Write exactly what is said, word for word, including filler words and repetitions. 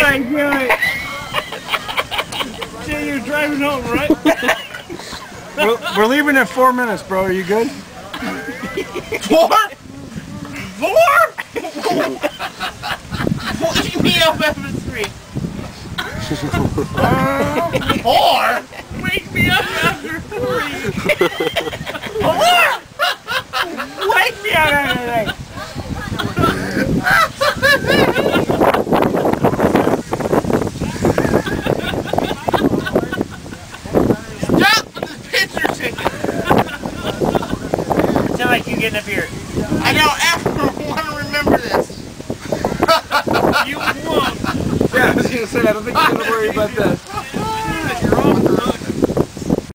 God damn it. Jay, you're driving home, right? we're, we're leaving in four minutes, bro. Are you good? Four? Four? Wake me up after three. uh, four? Wake me up after three. Four? Wake me up after three. Stop with this picture ticket. It's not like you getting up here. I don't ever want to remember this. You won't. Yeah, I was gonna say, I don't think you're gonna worry about that.